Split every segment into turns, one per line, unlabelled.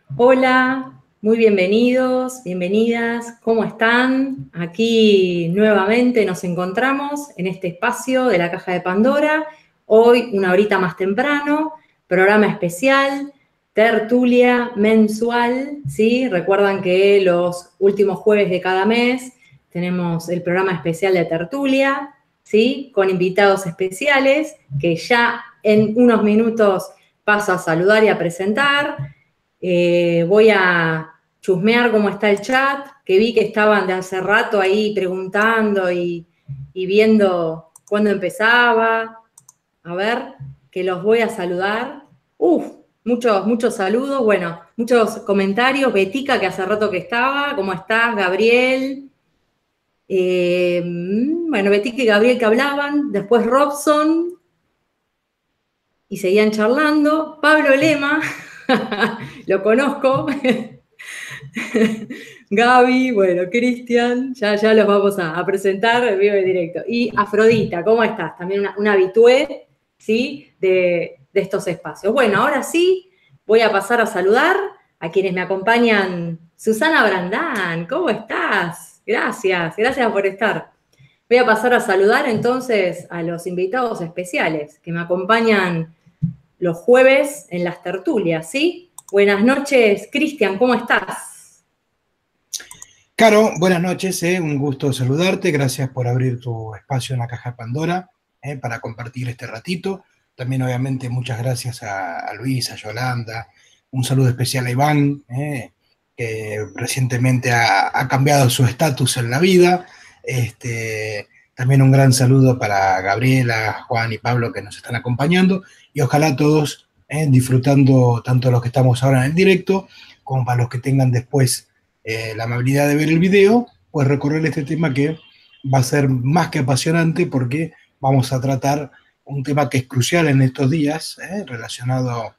Hola, muy bienvenidos, bienvenidas, ¿cómo están? Aquí nuevamente nos encontramos en este espacio de la Caja de Pandora, hoy una horita más temprano, programa especial, tertulia mensual, ¿sí? Recuerdan que los últimos jueves de cada mes tenemos el programa especial de tertulia, ¿sí? Con invitados especiales que ya en unos minutos paso a saludar y a presentar. Voy a chusmear cómo está el chat, que vi que estaban de hace rato ahí preguntando y viendo cuándo empezaba. A ver, que los voy a saludar. Muchos saludos, bueno, muchos comentarios. Betica, que hace rato que estaba, ¿cómo estás? Gabriel. Bueno, Betica y Gabriel que hablaban. Después Robson. Y seguían charlando. Pablo Lema, lo conozco. Gaby, bueno, Cristian, ya los vamos a presentar en vivo y directo. Y Afrodita, ¿cómo estás? También una habitué, ¿sí? De estos espacios. Bueno, ahora sí, voy a pasar a saludar a quienes me acompañan. Susana Brandán, ¿cómo estás? Gracias por estar. Voy a pasar a saludar entonces a los invitados especiales que me acompañan los jueves en las tertulias, ¿sí? Buenas noches, Cristian, ¿cómo estás?
Caro, buenas noches, un gusto saludarte, gracias por abrir tu espacio en la Caja de Pandora para compartir este ratito. También obviamente muchas gracias a Luis, a Yolanda, un saludo especial a Iván, que recientemente ha cambiado su estatus en la vida. También un gran saludo para Gabriela, Juan y Pablo que nos están acompañando y ojalá todos disfrutando tanto los que estamos ahora en el directo como para los que tengan después la amabilidad de ver el video, pues recorrer este tema que va a ser más que apasionante porque vamos a tratar un tema que es crucial en estos días, relacionado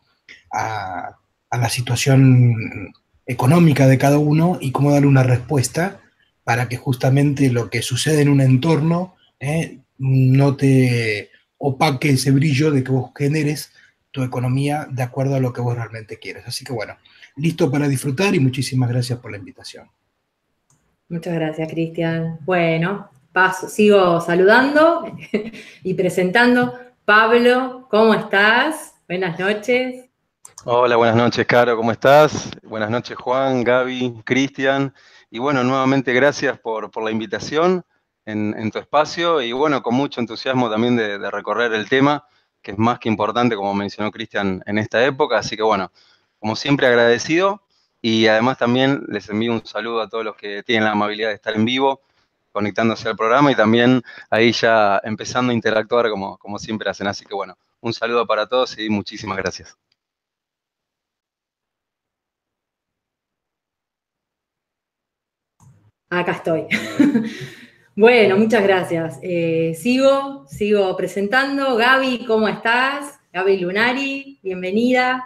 a la situación económica de cada uno y cómo darle una respuesta para que justamente lo que sucede en un entorno no te opaque ese brillo de que vos generes tu economía de acuerdo a lo que vos realmente quieres. Así que bueno, listo para disfrutar y muchísimas gracias por la invitación.
Muchas gracias, Cristian. Bueno, sigo saludando y presentando. Pablo, ¿cómo estás? Buenas noches.
Hola, buenas noches, Caro, ¿cómo estás? Buenas noches, Juan, Gaby, Cristian. Y bueno, nuevamente gracias por la invitación en tu espacio y bueno, con mucho entusiasmo también de recorrer el tema, que es más que importante, como mencionó Cristian, en esta época. Así que bueno, como siempre agradecido y además también les envío un saludo a todos los que tienen la amabilidad de estar en vivo, conectándose al programa y también ahí ya empezando a interactuar como siempre hacen. Así que bueno, un saludo para todos y muchísimas gracias.
Acá estoy. Bueno, muchas gracias. Sigo presentando. Gaby, ¿cómo estás? Gaby Lunari, bienvenida.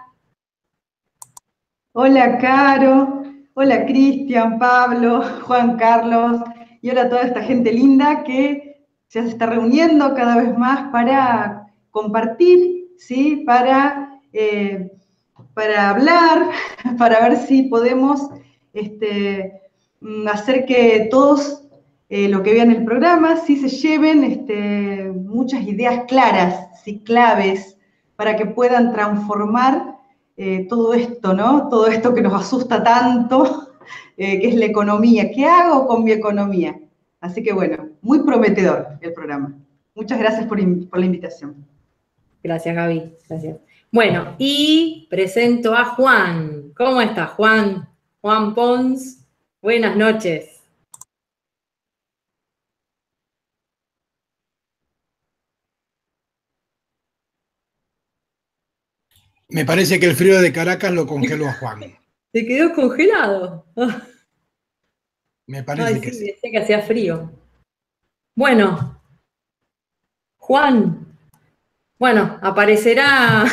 Hola, Caro. Hola, Cristian, Pablo, Juan Carlos y ahora toda esta gente linda que ya se está reuniendo cada vez más para compartir, ¿sí? Para hablar, para ver si podemos hacer que todos lo que vean el programa sí se lleven muchas ideas claras, ¿sí? Claves, para que puedan transformar todo esto, ¿no? Todo esto que nos asusta tanto, que es la economía. ¿Qué hago con mi economía? Así que bueno, muy prometedor el programa. Muchas gracias por la invitación.
Gracias, Gaby. Gracias. Bueno, y presento a Juan. ¿Cómo está, Juan? Juan Pons. Buenas noches.
Me parece que el frío de Caracas lo congeló a Juan.
¿Se quedó congelado?
Me parece que
sí. Decía que hacía frío. Bueno, Juan, bueno, aparecerá,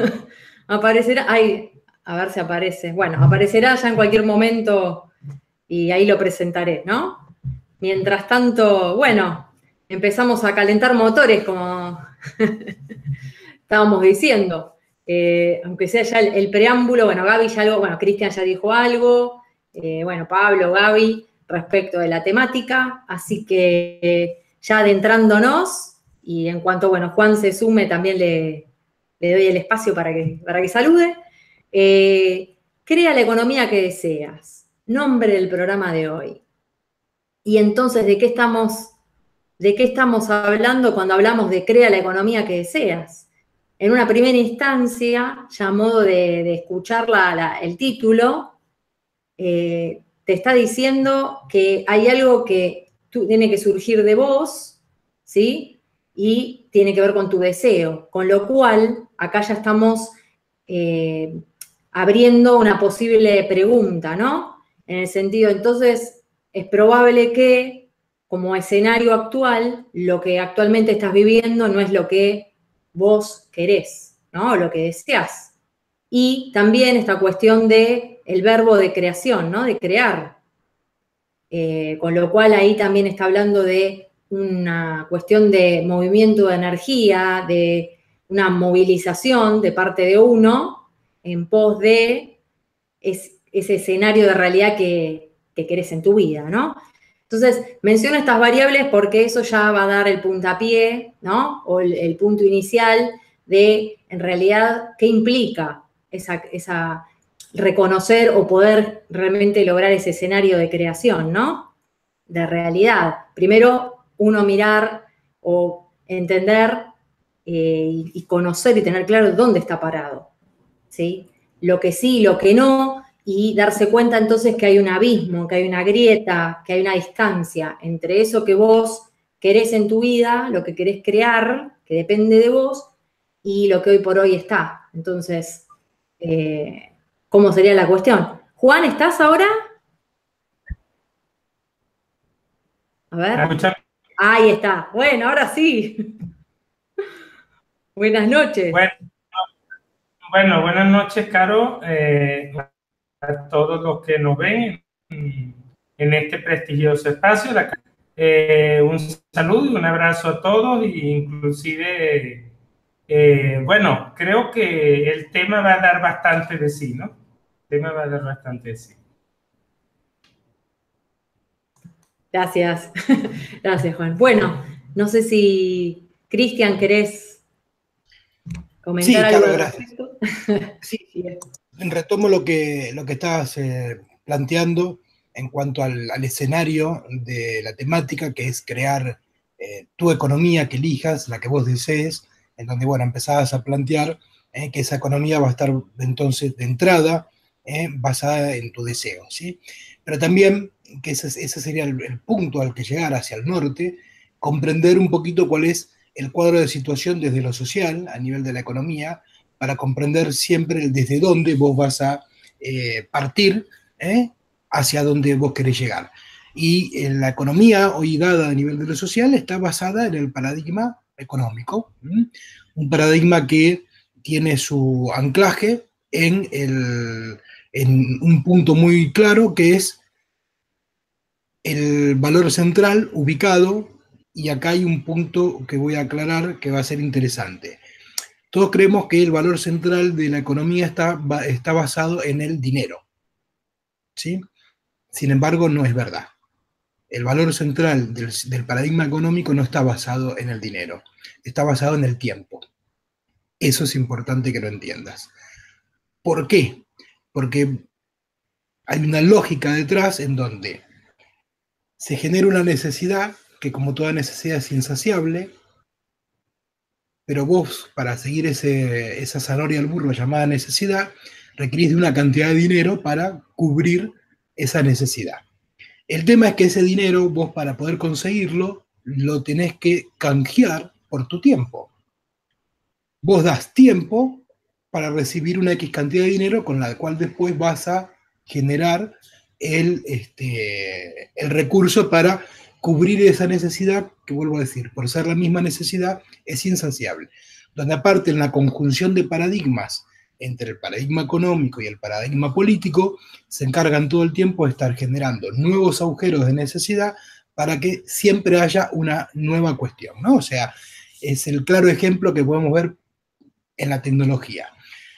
a ver si aparece. Bueno, aparecerá ya en cualquier momento y ahí lo presentaré, ¿no? Mientras tanto, bueno, empezamos a calentar motores, como estábamos diciendo. aunque sea ya el preámbulo, bueno, Gaby ya algo, bueno, Cristian ya dijo algo, bueno, Pablo, Gaby, respecto de la temática, así que ya adentrándonos, y en cuanto, bueno, Juan se sume, también le doy el espacio para que salude. Crea la economía que deseas, nombre del programa de hoy. Y entonces, ¿de qué estamos hablando cuando hablamos de crea la economía que deseas? En una primera instancia, ya a modo de escuchar el título, te está diciendo que hay algo que tiene que surgir de vos, ¿sí? Y tiene que ver con tu deseo. Con lo cual, acá ya estamos abriendo una posible pregunta, ¿no? En el sentido, entonces, es probable que, como escenario actual, lo que actualmente estás viviendo no es lo que vos querés, ¿no? Lo que deseás. Y también esta cuestión del verbo de creación, ¿no? De crear. Con lo cual ahí también está hablando de una cuestión de movimiento de energía, de una movilización de parte de uno en pos de ese escenario de realidad que querés en tu vida, ¿no? Entonces, menciono estas variables porque eso ya va a dar el puntapié, ¿no? O el punto inicial de, en realidad, qué implica esa reconocer o poder realmente lograr ese escenario de creación, ¿no? De realidad. Primero, uno mirar o entender y conocer y tener claro dónde está parado, ¿sí? Lo que sí, lo que no, y darse cuenta entonces que hay un abismo, que hay una grieta, que hay una distancia entre eso que vos querés en tu vida, lo que querés crear, que depende de vos, y lo que hoy por hoy está. Entonces, ¿cómo sería la cuestión? Juan, ¿estás ahora? A ver. Ahí está. Bueno, ahora sí. Buenas noches.
Bueno, buenas noches, Caro, a todos los que nos ven en este prestigioso espacio. Un saludo y un abrazo a todos, e inclusive, bueno, creo que el tema va a dar bastante de sí, ¿no? El tema va a dar bastante de sí.
Gracias. Gracias, Juan. Bueno, no sé si, Cristian, ¿querés comentar algo al respecto?
Sí, retomo lo que estabas planteando en cuanto al escenario de la temática, que es crear tu economía que elijas, la que vos desees, en donde, bueno, empezabas a plantear que esa economía va a estar entonces de entrada basada en tu deseo, ¿sí? Pero también, que ese sería el punto al que llegar hacia el norte, comprender un poquito cuál es el cuadro de situación desde lo social, a nivel de la economía, para comprender siempre desde dónde vos vas a partir hacia dónde vos querés llegar. Y la economía hoy dada a nivel de lo social está basada en el paradigma económico, un paradigma que tiene su anclaje en un punto muy claro, que es el valor central ubicado, y acá hay un punto que voy a aclarar que va a ser interesante. Todos creemos que el valor central de la economía está basado en el dinero, ¿sí? Sin embargo, no es verdad. El valor central del paradigma económico no está basado en el dinero, está basado en el tiempo. Eso es importante que lo entiendas. ¿Por qué? Porque hay una lógica detrás en donde se genera una necesidad que, como toda necesidad, es insaciable, pero vos, para seguir esa zanahoria al burro llamada necesidad, requerís de una cantidad de dinero para cubrir esa necesidad. El tema es que ese dinero, vos, para poder conseguirlo, lo tenés que canjear por tu tiempo. Vos das tiempo para recibir una X cantidad de dinero con la cual después vas a generar el recurso para cubrir esa necesidad, que, vuelvo a decir, por ser la misma necesidad, es insaciable. Donde aparte, en la conjunción de paradigmas entre el paradigma económico y el paradigma político, se encargan todo el tiempo de estar generando nuevos agujeros de necesidad para que siempre haya una nueva cuestión, ¿no? O sea, es el claro ejemplo que podemos ver en la tecnología.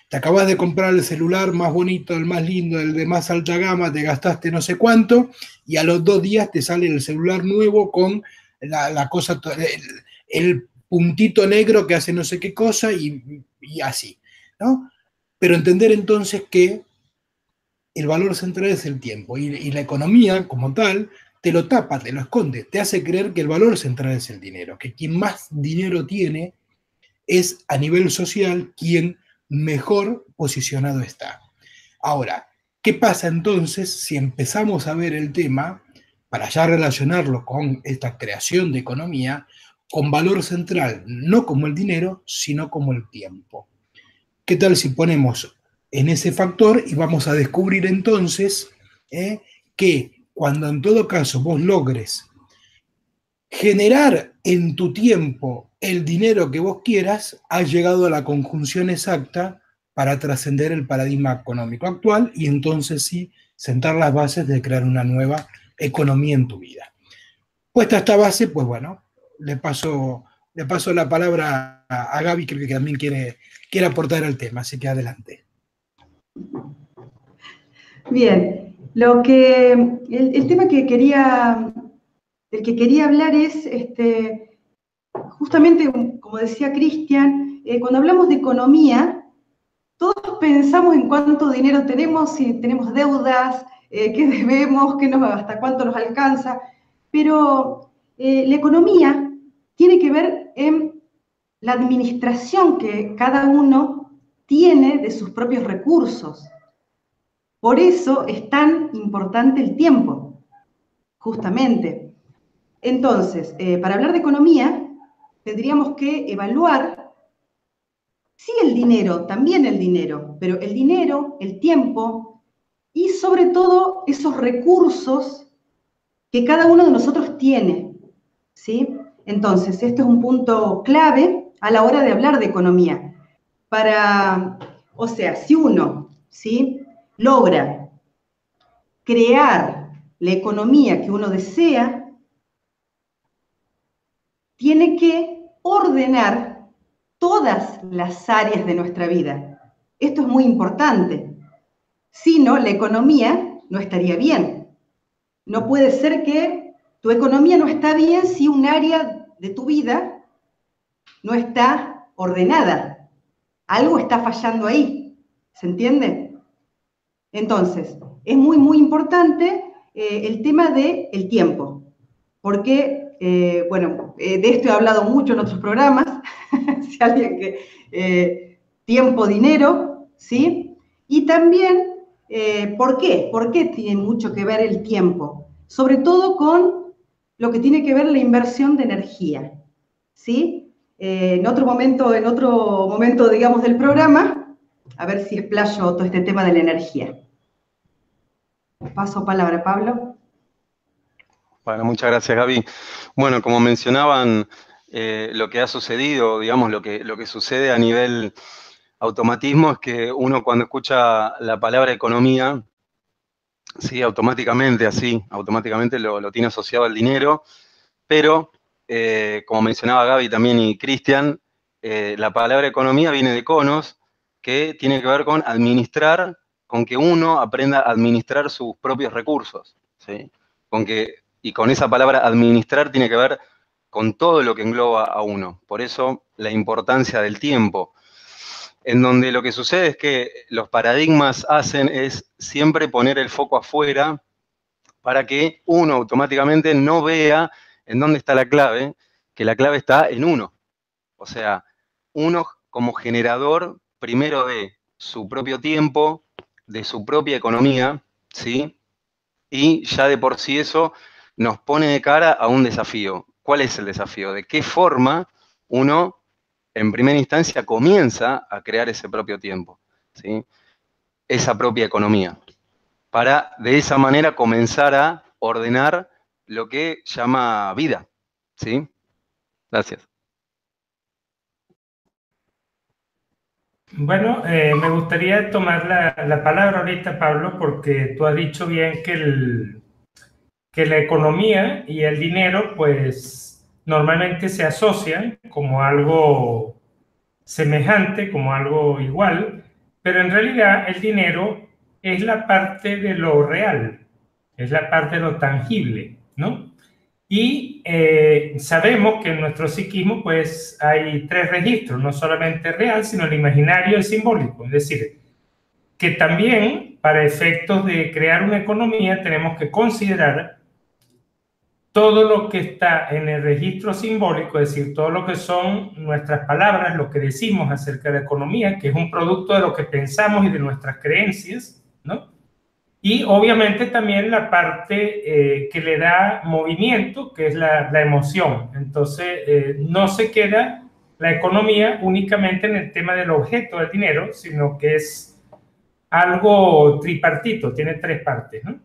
Te acabas de comprar el celular más bonito, el más lindo, el de más alta gama, te gastaste no sé cuánto, y a los 2 días te sale el celular nuevo con la cosa, el puntito negro que hace no sé qué cosa y así, ¿no? Pero entender entonces que el valor central es el tiempo y la economía como tal te lo tapa, te lo esconde, te hace creer que el valor central es el dinero, que quien más dinero tiene es a nivel social quien mejor posicionado está. Ahora, ¿qué pasa entonces si empezamos a ver el tema, para ya relacionarlo con esta creación de economía, con valor central, no como el dinero, sino como el tiempo? ¿Qué tal si ponemos en ese factor y vamos a descubrir entonces que cuando en todo caso vos logres generar en tu tiempo el dinero que vos quieras, has llegado a la conjunción exacta para trascender el paradigma económico actual y entonces sí sentar las bases de crear una nueva economía en tu vida. Puesta esta base, pues bueno, le paso la palabra a Gaby, creo que también quiere aportar al tema, así que adelante.
Bien, el tema del que quería hablar es, justamente, como decía Cristian, cuando hablamos de economía, todos pensamos en cuánto dinero tenemos, si tenemos deudas, qué debemos, hasta cuánto nos alcanza, pero la economía tiene que ver en la administración que cada uno tiene de sus propios recursos. Por eso es tan importante el tiempo, justamente. Entonces, para hablar de economía, tendríamos que evaluar, sí, el dinero, también el dinero, pero el dinero, el tiempo y sobre todo esos recursos que cada uno de nosotros tiene, ¿sí? Entonces, este es un punto clave a la hora de hablar de economía. O sea, si uno, ¿sí?, logra crear la economía que uno desea, tiene que ordenar todas las áreas de nuestra vida. Esto es muy importante. Si no, la economía no estaría bien. No puede ser que tu economía no está bien si un área de tu vida no está ordenada. Algo está fallando ahí. ¿Se entiende? Entonces, es muy, muy importante el tema del tiempo, porque, de esto he hablado mucho en otros programas, si alguien que, tiempo, dinero, ¿sí? Y también, ¿por qué? ¿Por qué tiene mucho que ver el tiempo? Sobre todo con lo que tiene que ver la inversión de energía, ¿sí? En otro momento, digamos, del programa, a ver si explayo todo este tema de la energía. Paso palabra, Pablo.
Bueno, muchas gracias, Gaby. Bueno, como mencionaban, lo que ha sucedido, digamos, lo que sucede a nivel automatismo es que uno cuando escucha la palabra economía, sí, automáticamente lo tiene asociado al dinero, pero, como mencionaba Gaby también y Cristian, la palabra economía viene de econos, que tiene que ver con administrar, con que uno aprenda a administrar sus propios recursos, ¿sí? Y con esa palabra administrar tiene que ver con todo lo que engloba a uno. Por eso la importancia del tiempo, en donde lo que sucede es que los paradigmas hacen es siempre poner el foco afuera para que uno automáticamente no vea en dónde está la clave, que la clave está en uno. O sea, uno como generador primero de su propio tiempo, de su propia economía, ¿sí? Y ya de por sí eso nos pone de cara a un desafío. ¿Cuál es el desafío? ¿De qué forma uno, en primera instancia, comienza a crear ese propio tiempo, ¿sí? Esa propia economía, para de esa manera comenzar a ordenar lo que llama vida, ¿sí? Gracias.
Bueno, me gustaría tomar la palabra ahorita, Pablo, porque tú has dicho bien que la economía y el dinero, pues, normalmente se asocian como algo semejante, como algo igual, pero en realidad el dinero es la parte de lo real, es la parte de lo tangible, ¿no? Y sabemos que en nuestro psiquismo pues hay 3 registros, no solamente el real, sino el imaginario y el simbólico. Es decir, que también para efectos de crear una economía tenemos que considerar todo lo que está en el registro simbólico, es decir, todo lo que son nuestras palabras, lo que decimos acerca de la economía, que es un producto de lo que pensamos y de nuestras creencias, ¿no? Y obviamente también la parte que le da movimiento, que es la emoción. Entonces, no se queda la economía únicamente en el tema del objeto del dinero, sino que es algo tripartito, tiene 3 partes, ¿no?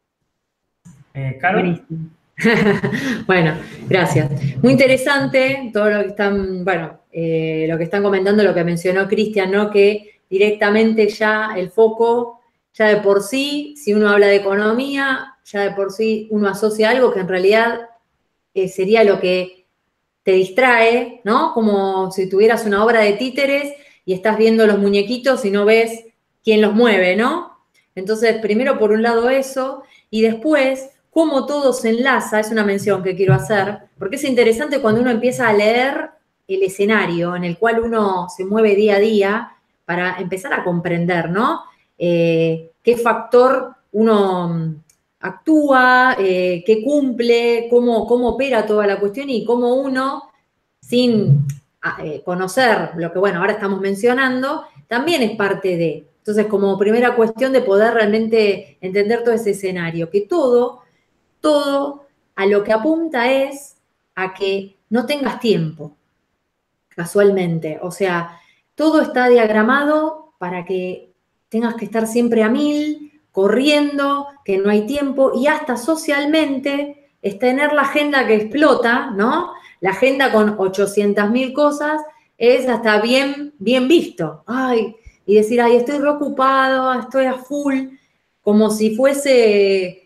¿Carol?
Buenísimo. Bueno, gracias. Muy interesante todo lo que están, bueno, lo que están comentando, lo que mencionó Cristian, ¿no? Que directamente ya el foco, ya de por sí, si uno habla de economía, ya de por sí uno asocia algo que en realidad sería lo que te distrae, ¿no? Como si tuvieras una obra de títeres y estás viendo los muñequitos y no ves quién los mueve, ¿no? Entonces, primero por un lado eso, y después cómo todo se enlaza, es una mención que quiero hacer, porque es interesante cuando uno empieza a leer el escenario en el cual uno se mueve día a día para empezar a comprender, ¿no? Qué factor uno actúa, qué cumple, cómo opera toda la cuestión y cómo uno, sin conocer lo que, bueno, ahora estamos mencionando, también es parte de. Entonces, como primera cuestión de poder realmente entender todo ese escenario, que todo a lo que apunta es a que no tengas tiempo, casualmente. O sea, todo está diagramado para que tengas que estar siempre a 1000, corriendo, que no hay tiempo, y hasta socialmente es tener la agenda que explota, ¿no? La agenda con 800.000 cosas es hasta bien visto. Ay, y decir, ay, estoy reocupado, estoy a full, como si fuese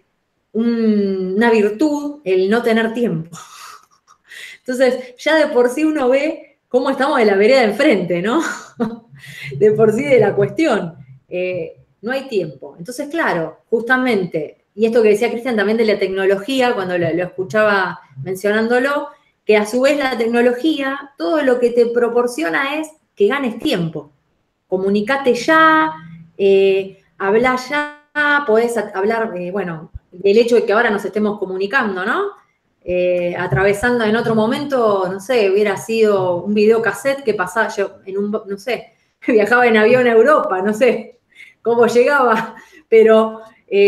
una virtud el no tener tiempo. Entonces, ya de por sí uno ve cómo estamos de la vereda de enfrente, ¿no? De por sí de la cuestión. No hay tiempo. Entonces, claro, justamente, y esto que decía Cristian también de la tecnología, cuando lo escuchaba mencionándolo, que a su vez la tecnología, todo lo que te proporciona es que ganes tiempo. Comunicate ya, habla ya, podés hablar, bueno, del hecho de que ahora nos estemos comunicando, ¿no? Atravesando en otro momento, no sé, hubiera sido un videocassette que pasaba yo en un, no sé, viajaba en avión a Europa, no sé cómo llegaba, pero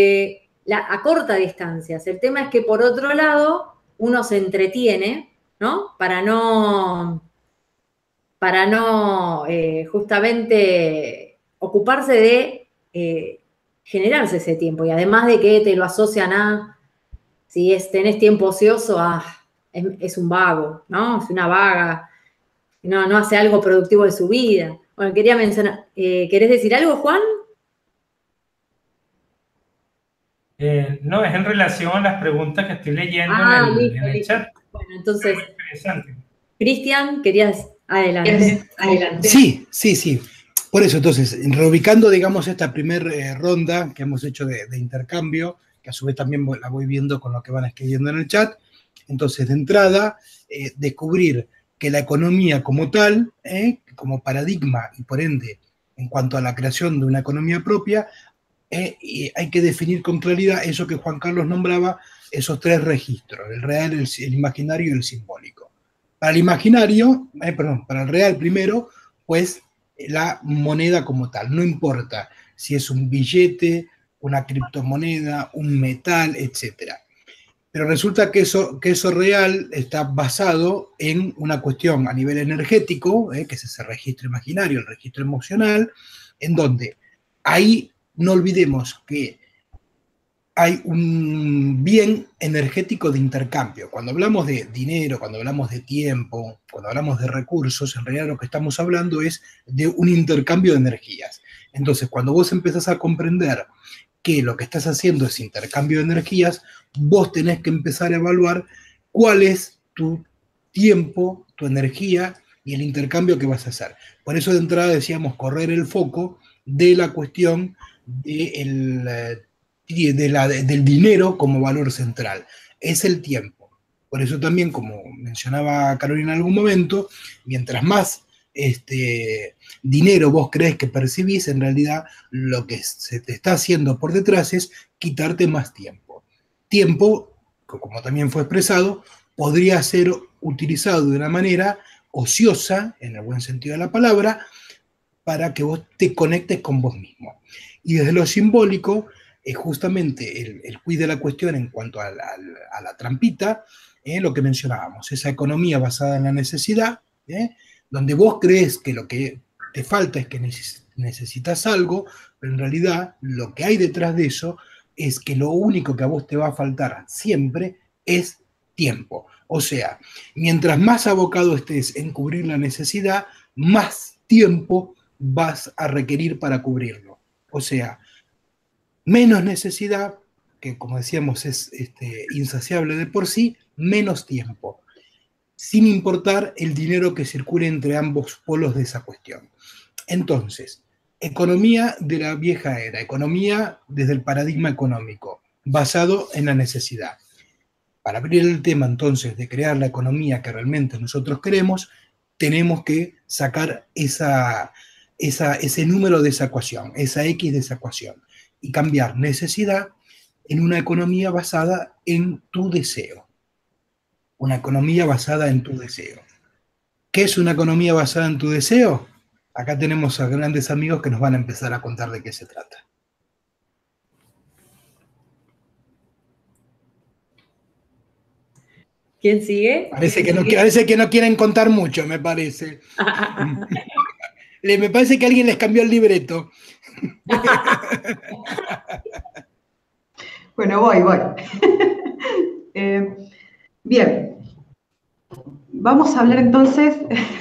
a corta distancia. El tema es que por otro lado uno se entretiene, ¿no? Para no justamente ocuparse de generarse ese tiempo. Y además de que te lo asocian a, si tenés tiempo ocioso, es un vago, ¿no? Es una vaga, no hace algo productivo de su vida. Bueno, quería mencionar, ¿querés decir algo, Juan?
No, es en relación a las preguntas que estoy leyendo en el chat.
Bueno, entonces, Cristian, querías... Adelante.
Sí. Por eso, entonces, reubicando, digamos, esta primera ronda que hemos hecho de intercambio, que a su vez también la voy viendo con lo que van escribiendo en el chat. Entonces, de entrada, descubrir que la economía como tal, como paradigma y por ende, en cuanto a la creación de una economía propia, hay que definir con claridad eso que Juan Carlos nombraba, esos 3 registros, el real, el imaginario y el simbólico. Para el imaginario, para el real primero, pues la moneda como tal, no importa si es un billete, una criptomoneda, un metal, etc. Pero resulta que eso real está basado en una cuestión a nivel energético, que es ese registro imaginario, el registro emocional, en donde ahí no olvidemos que hay un bien energético de intercambio. Cuando hablamos de dinero, cuando hablamos de tiempo, cuando hablamos de recursos, en realidad lo que estamos hablando es de un intercambio de energías. Entonces, cuando vos empezás a comprender que lo que estás haciendo es intercambio de energías, vos tenés que empezar a evaluar cuál es tu tiempo, tu energía y el intercambio que vas a hacer. Por eso de entrada decíamos correr el foco de la cuestión del dinero como valor central, es el tiempo. Por eso también, como mencionaba Carolina en algún momento, mientras más dinero vos crees que percibís, en realidad lo que se te está haciendo por detrás es quitarte más tiempo. Tiempo, como también fue expresado, podría ser utilizado de una manera ociosa, en el buen sentido de la palabra, para que vos te conectes con vos mismo. Y desde lo simbólico, justamente el quid de la cuestión en cuanto a la trampita, lo que mencionábamos, esa economía basada en la necesidad, donde vos crees que lo que te falta es que necesitas algo, pero en realidad lo que hay detrás de eso es que lo único que a vos te va a faltar siempre es tiempo. O sea, mientras más abocado estés en cubrir la necesidad, más tiempo vas a requerir para cubrirlo. O sea, menos necesidad, que como decíamos es insaciable de por sí, menos tiempo, sin importar el dinero que circule entre ambos polos de esa cuestión. Entonces, economía de la vieja era, economía desde el paradigma económico, basado en la necesidad. Para abrir el tema entonces de crear la economía que realmente nosotros queremos, tenemos que sacar ese número de esa ecuación, esa X de esa ecuación, y cambiar necesidad en una economía basada en tu deseo. Una economía basada en tu deseo. ¿Qué es una economía basada en tu deseo? Acá tenemos a grandes amigos que nos van a empezar a contar de qué se trata.
¿Quién sigue?
Parece que no quieren contar mucho, me parece. Me parece que alguien les cambió el libreto.
Bueno, voy. Bien. Vamos a hablar entonces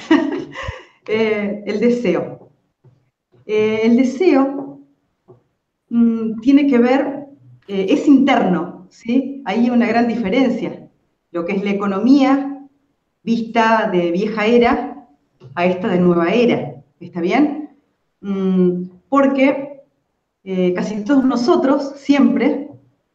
el deseo. El deseo tiene que ver, es interno, ¿sí? Ahí hay una gran diferencia. Lo que es la economía vista de vieja era a esta de nueva era. ¿Está bien? Porque casi todos nosotros, siempre,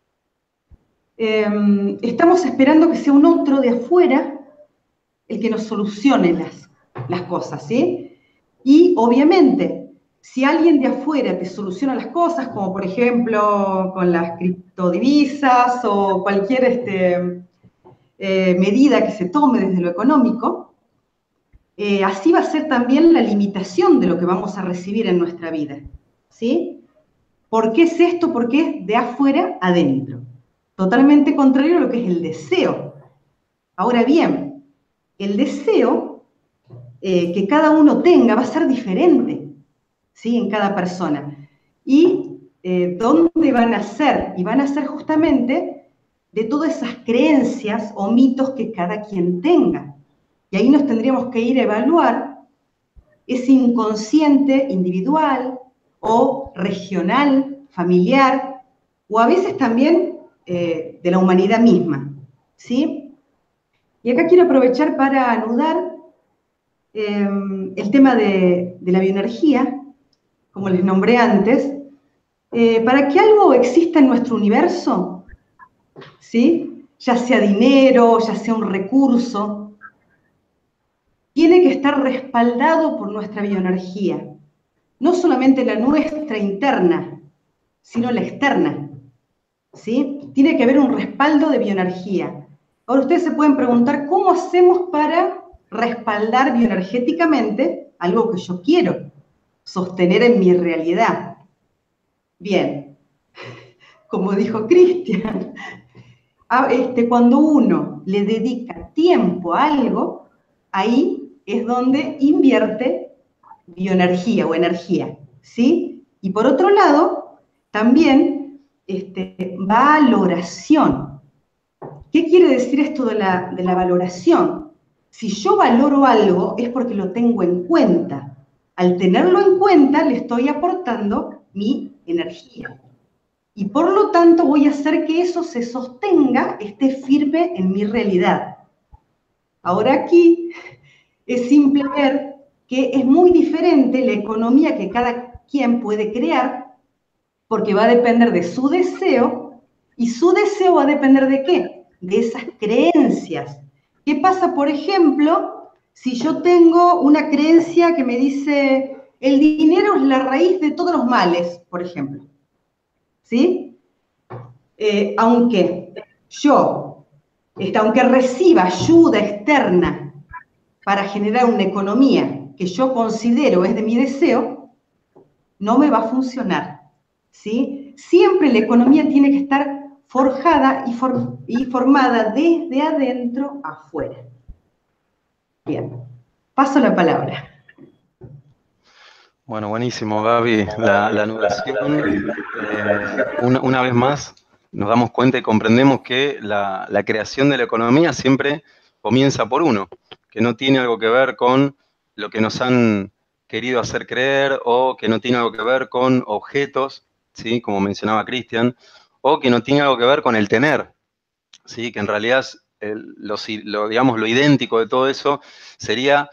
estamos esperando que sea un otro de afuera el que nos solucione las cosas, ¿sí? Y obviamente, si alguien de afuera te soluciona las cosas, como por ejemplo con las criptodivisas o cualquier medida que se tome desde lo económico, así va a ser también la limitación de lo que vamos a recibir en nuestra vida, ¿sí? ¿Por qué es esto? Porque es de afuera adentro. Totalmente contrario a lo que es el deseo. Ahora bien, el deseo que cada uno tenga va a ser diferente, ¿sí? En cada persona. ¿Y dónde van a ser? Y van a ser justamente de todas esas creencias o mitos que cada quien tenga. Y ahí nos tendríamos que ir a evaluar ese inconsciente individual o regional, familiar, o a veces también de la humanidad misma, ¿sí? Y acá quiero aprovechar para anudar el tema de la bioenergía, como les nombré antes, para que algo exista en nuestro universo, ¿sí? Ya sea dinero, ya sea un recurso, tiene que estar respaldado por nuestra bioenergía. No solamente la nuestra interna, sino la externa, ¿sí? Tiene que haber un respaldo de bioenergía. Ahora ustedes se pueden preguntar, ¿cómo hacemos para respaldar bioenergéticamente algo que yo quiero sostener en mi realidad? Bien, como dijo Cristian, cuando uno le dedica tiempo a algo, ahí es donde invierte bioenergía o energía, ¿sí? Y por otro lado, también valoración. ¿Qué quiere decir esto de la valoración? Si yo valoro algo es porque lo tengo en cuenta. Al tenerlo en cuenta le estoy aportando mi energía. Y por lo tanto voy a hacer que eso se sostenga, esté firme en mi realidad. Ahora aquí es simple ver que es muy diferente la economía que cada quien puede crear, porque va a depender de su deseo, y su deseo va a depender ¿de qué? De esas creencias. ¿Qué pasa, por ejemplo, si yo tengo una creencia que me dice, el dinero es la raíz de todos los males, por ejemplo? ¿Sí? Aunque reciba ayuda externa para generar una economía que yo considero es de mi deseo, no me va a funcionar, ¿sí? Siempre la economía tiene que estar forjada y formada desde adentro afuera. Bien, paso la palabra.
Bueno, buenísimo, Gaby, la anulación. Una vez más, nos damos cuenta y comprendemos que la creación de la economía siempre comienza por uno, que no tiene algo que ver con lo que nos han querido hacer creer, o que no tiene algo que ver con objetos, ¿sí? Como mencionaba Cristian, o que no tiene algo que ver con el tener, ¿sí? Que en realidad digamos, lo idéntico de todo eso sería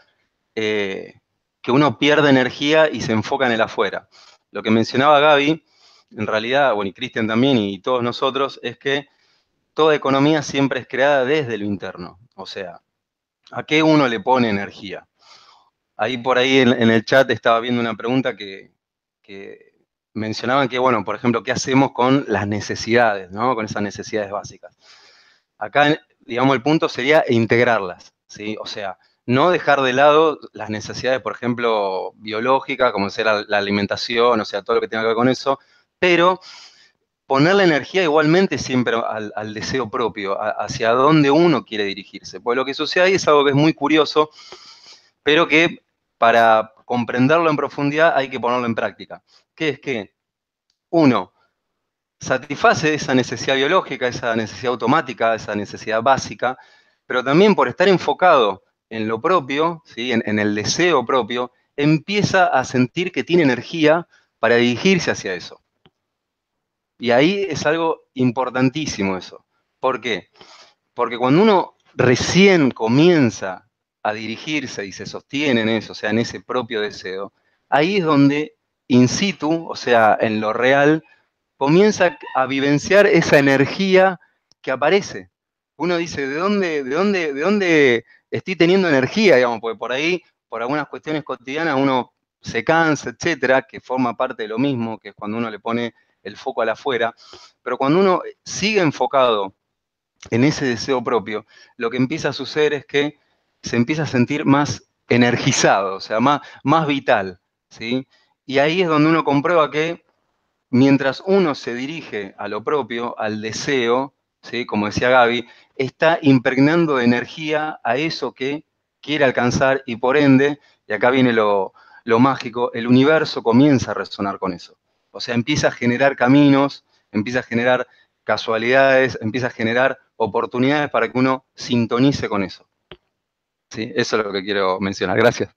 que uno pierde energía y se enfoca en el afuera. Lo que mencionaba Gaby, en realidad, bueno, y Cristian también, y todos nosotros, es que toda economía siempre es creada desde lo interno. O sea, ¿a qué uno le pone energía? Ahí por ahí en el chat estaba viendo una pregunta que mencionaban que, bueno, por ejemplo, ¿qué hacemos con las necesidades, ¿no? Con esas necesidades básicas. Acá, digamos, el punto sería integrarlas, ¿sí? O sea, no dejar de lado las necesidades, por ejemplo, biológicas, como ser la alimentación, o sea, todo lo que tenga que ver con eso, pero poner la energía igualmente siempre al deseo propio, hacia dónde uno quiere dirigirse. Pues lo que sucede ahí es algo que es muy curioso, pero que para comprenderlo en profundidad hay que ponerlo en práctica. Que es que uno satisface esa necesidad biológica, esa necesidad automática, esa necesidad básica, pero también por estar enfocado en lo propio, ¿sí? en el deseo propio, empieza a sentir que tiene energía para dirigirse hacia eso. Y ahí es algo importantísimo eso. ¿Por qué? Porque cuando uno recién comienza a dirigirse y se sostiene en eso, o sea, en ese propio deseo, ahí es donde in situ, o sea, en lo real, comienza a vivenciar esa energía que aparece. Uno dice, ¿de dónde estoy teniendo energía? Digamos, porque por ahí, por algunas cuestiones cotidianas, uno se cansa, etcétera, que forma parte de lo mismo, que es cuando uno le pone el foco al afuera. Pero cuando uno sigue enfocado en ese deseo propio, lo que empieza a suceder es que se empieza a sentir más energizado, o sea, más vital, ¿sí? Y ahí es donde uno comprueba que mientras uno se dirige a lo propio, al deseo, ¿sí? Como decía Gaby, está impregnando de energía a eso que quiere alcanzar y por ende, y acá viene lo mágico, el universo comienza a resonar con eso. O sea, empieza a generar caminos, empieza a generar casualidades, empieza a generar oportunidades para que uno sintonice con eso. ¿Sí? Eso es lo que quiero mencionar. Gracias.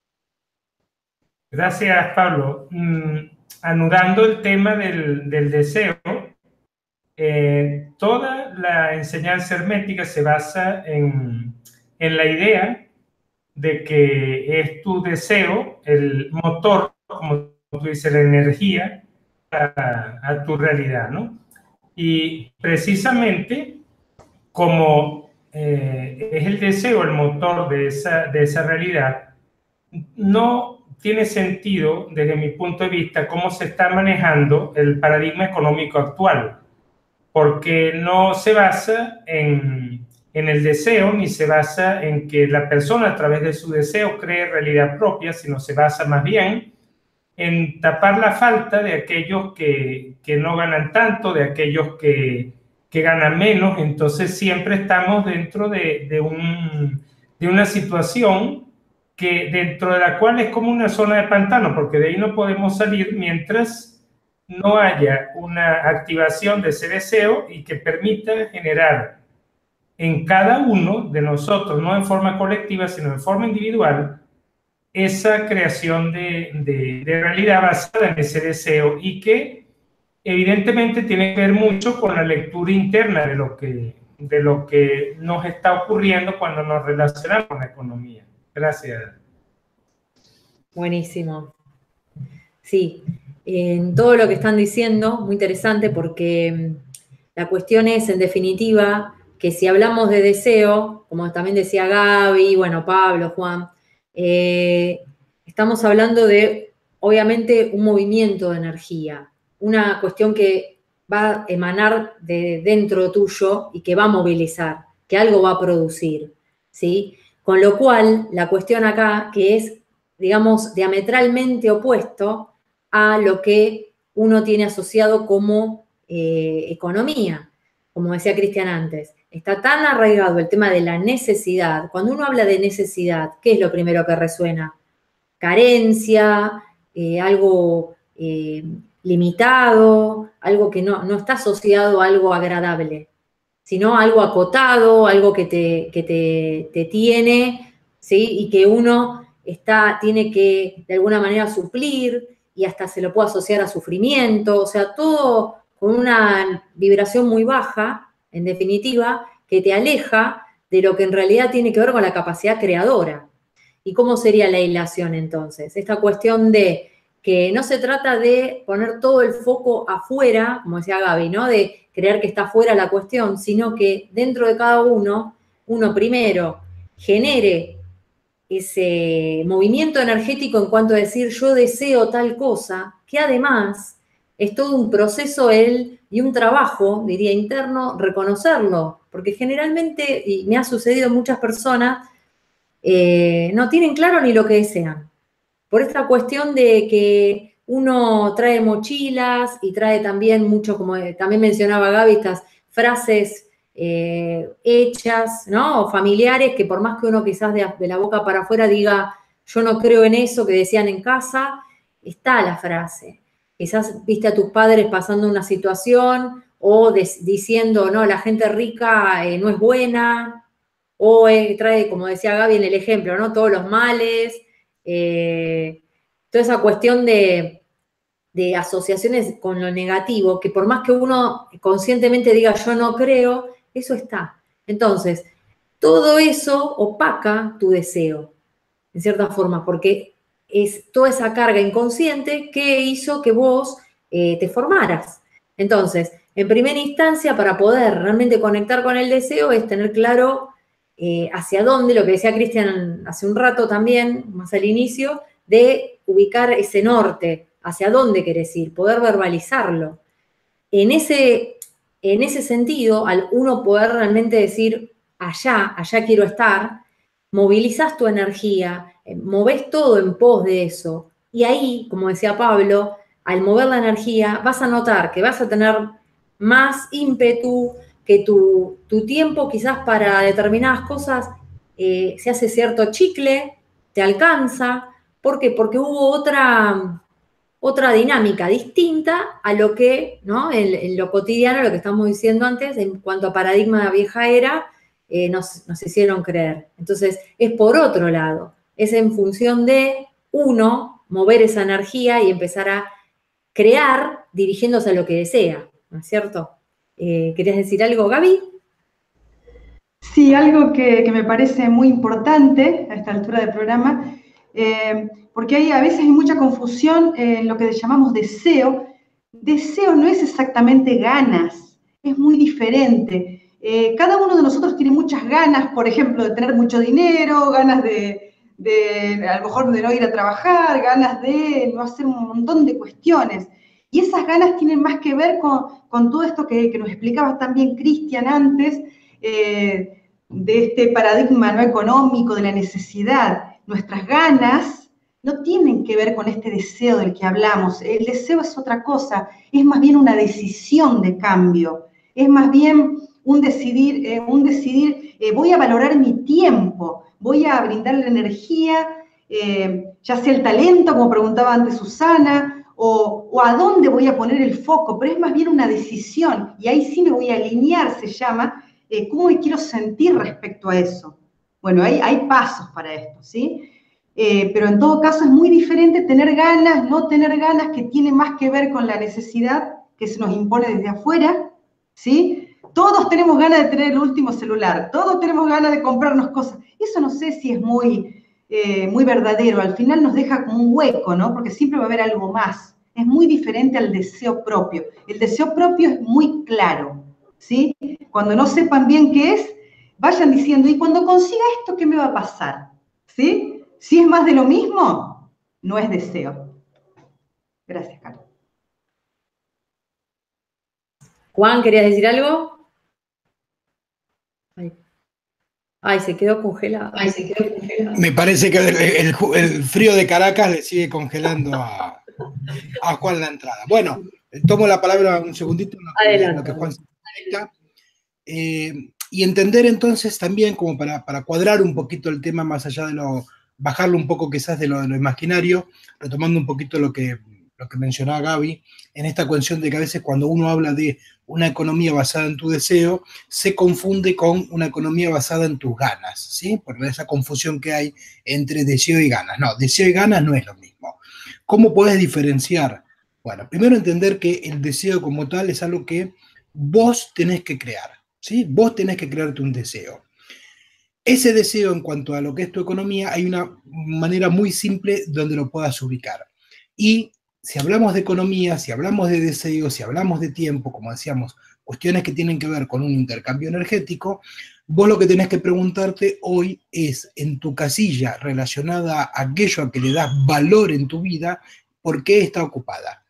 Gracias, Pablo. Anudando el tema del deseo, toda la enseñanza hermética se basa en la idea de que es tu deseo el motor, como tú dices, la energía a tu realidad, ¿no? Y precisamente como es el deseo el motor de esa realidad, no tiene sentido, desde mi punto de vista, cómo se está manejando el paradigma económico actual, porque no se basa en el deseo, ni se basa en que la persona a través de su deseo cree realidad propia, sino se basa más bien en tapar la falta de aquellos que no ganan tanto, de aquellos que ganan menos. Entonces siempre estamos dentro de una situación que dentro de la cual es como una zona de pantano, porque de ahí no podemos salir mientras no haya una activación de ese deseo y que permita generar en cada uno de nosotros, no en forma colectiva, sino en forma individual, esa creación de realidad basada en ese deseo, y que evidentemente tiene que ver mucho con la lectura interna de lo que nos está ocurriendo cuando nos relacionamos con la economía. Gracias.
Buenísimo. Sí, en todo lo que están diciendo, muy interesante porque la cuestión es, en definitiva, que si hablamos de deseo, como también decía Gaby, bueno, Pablo, Juan, estamos hablando de, obviamente, un movimiento de energía, una cuestión que va a emanar de dentro tuyo y que va a movilizar, que algo va a producir, ¿sí? Con lo cual, la cuestión acá, que es, digamos, diametralmente opuesto a lo que uno tiene asociado como economía. Como decía Cristian antes, está tan arraigado el tema de la necesidad. Cuando uno habla de necesidad, ¿qué es lo primero que resuena? Carencia, algo limitado, algo que no está asociado a algo agradable, sino algo acotado, algo que te tiene, ¿sí? Y que uno tiene que de alguna manera suplir y hasta se lo puede asociar a sufrimiento, o sea, todo con una vibración muy baja, en definitiva, que te aleja de lo que en realidad tiene que ver con la capacidad creadora. ¿Y cómo sería la hilación entonces? Esta cuestión de que no se trata de poner todo el foco afuera, como decía Gaby, ¿no? De creer que está afuera la cuestión, sino que dentro de cada uno primero genere ese movimiento energético en cuanto a decir yo deseo tal cosa, que además es todo un proceso y un trabajo, diría, interno, reconocerlo, porque generalmente, y me ha sucedido en muchas personas, no tienen claro ni lo que desean. Por esta cuestión de que uno trae mochilas y trae también mucho, como también mencionaba Gaby, estas frases hechas, ¿no? O familiares, que por más que uno quizás de la boca para afuera diga, yo no creo en eso que decían en casa, está la frase. Quizás viste a tus padres pasando una situación o diciendo, no, la gente rica no es buena, o trae, como decía Gaby en el ejemplo, ¿no? Todos los males, toda esa cuestión de asociaciones con lo negativo, que por más que uno conscientemente diga yo no creo, eso está. Entonces, todo eso opaca tu deseo, en cierta forma, porque es toda esa carga inconsciente que hizo que vos te formaras. Entonces, en primera instancia, para poder realmente conectar con el deseo, es tener claro hacia dónde, lo que decía Cristian hace un rato también, más al inicio, de ubicar ese norte, hacia dónde querés ir, poder verbalizarlo. En ese sentido, al uno poder realmente decir, allá quiero estar, movilizás tu energía, movés todo en pos de eso. Y ahí, como decía Pablo, al mover la energía, vas a notar que vas a tener más ímpetu, que tu tiempo quizás para determinadas cosas se hace cierto chicle, te alcanza. ¿Por qué? Porque hubo otra dinámica distinta a lo que, ¿no? En lo cotidiano, lo que estamos diciendo antes, en cuanto a paradigma de vieja era, nos hicieron creer. Entonces, es por otro lado, es en función de uno mover esa energía y empezar a crear dirigiéndose a lo que desea, ¿no es cierto? ¿Querías decir algo, Gaby?
Sí, algo que me parece muy importante a esta altura del programa, porque a veces hay mucha confusión en lo que llamamos deseo. Deseo no es exactamente ganas, es muy diferente. Cada uno de nosotros tiene muchas ganas, por ejemplo, de tener mucho dinero, ganas de a lo mejor de no ir a trabajar, ganas de no hacer un montón de cuestiones. Y esas ganas tienen más que ver con todo esto que nos explicaba también Cristian antes, de este paradigma no económico, de la necesidad. Nuestras ganas no tienen que ver con este deseo del que hablamos. El deseo es otra cosa, es más bien una decisión de cambio, es más bien un decidir, voy a valorar mi tiempo, voy a brindar la energía, ya sea el talento, como preguntaba antes Susana, o a dónde voy a poner el foco, pero es más bien una decisión, y ahí sí me voy a alinear, se llama, cómo me quiero sentir respecto a eso. Bueno, hay pasos para esto, ¿sí? Pero en todo caso es muy diferente tener ganas, no tener ganas, que tiene más que ver con la necesidad que se nos impone desde afuera, ¿sí? Todos tenemos ganas de tener el último celular, todos tenemos ganas de comprarnos cosas. Eso no sé si es muy muy verdadero, al final nos deja como un hueco, ¿no? Porque siempre va a haber algo más. Es muy diferente al deseo propio. El deseo propio es muy claro, ¿sí? Cuando no sepan bien qué es, vayan diciendo, y cuando consiga esto, ¿qué me va a pasar? ¿Sí? Si es más de lo mismo, no es deseo. Gracias, Carlos.
Juan, ¿querías decir algo? Ay, se quedó congelado.
Me parece que el frío de Caracas le sigue congelando a Juan la entrada. Bueno, tomo la palabra un segundito en lo que Juan se conecta. Y entender entonces también, como para cuadrar un poquito el tema más allá de bajarlo un poco quizás de lo imaginario, retomando un poquito lo que mencionaba Gaby, en esta cuestión de que a veces cuando uno habla de una economía basada en tu deseo, se confunde con una economía basada en tus ganas, ¿sí? Por esa confusión que hay entre deseo y ganas. No, deseo y ganas no es lo mismo. ¿Cómo puedes diferenciar? Bueno, primero entender que el deseo como tal es algo que vos tenés que crear, ¿sí? Vos tenés que crearte un deseo. Ese deseo en cuanto a lo que es tu economía, hay una manera muy simple donde lo puedas ubicar. Y si hablamos de economía, si hablamos de deseo, si hablamos de tiempo, como decíamos, cuestiones que tienen que ver con un intercambio energético, vos lo que tenés que preguntarte hoy es, en tu casilla relacionada a aquello a que le das valor en tu vida, ¿por qué está ocupada?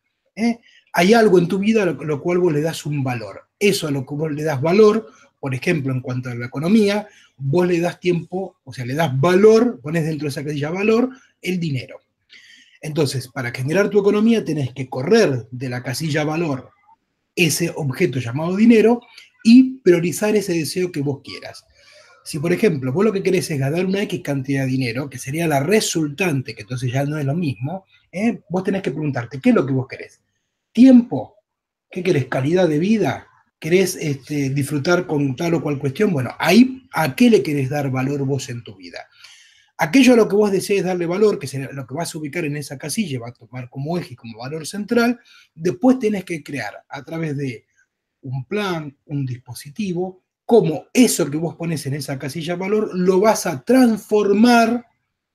Hay algo en tu vida a lo cual vos le das un valor. Eso a lo que vos le das valor, por ejemplo, en cuanto a la economía, vos le das tiempo, o sea, le das valor, pones dentro de esa casilla valor, el dinero. Entonces, para generar tu economía tenés que correr de la casilla valor ese objeto llamado dinero y priorizar ese deseo que vos quieras. Si, por ejemplo, vos lo que querés es ganar una X cantidad de dinero, que sería la resultante, que entonces ya no es lo mismo, vos tenés que preguntarte, ¿qué es lo que vos querés? ¿Tiempo? ¿Qué querés? ¿Calidad de vida? ¿Querés disfrutar con tal o cual cuestión? Bueno, ahí, ¿a qué le querés dar valor vos en tu vida? Aquello a lo que vos desees darle valor, que será lo que vas a ubicar en esa casilla, va a tomar como eje y como valor central, después tenés que crear a través de un plan, un dispositivo, cómo eso que vos pones en esa casilla valor lo vas a transformar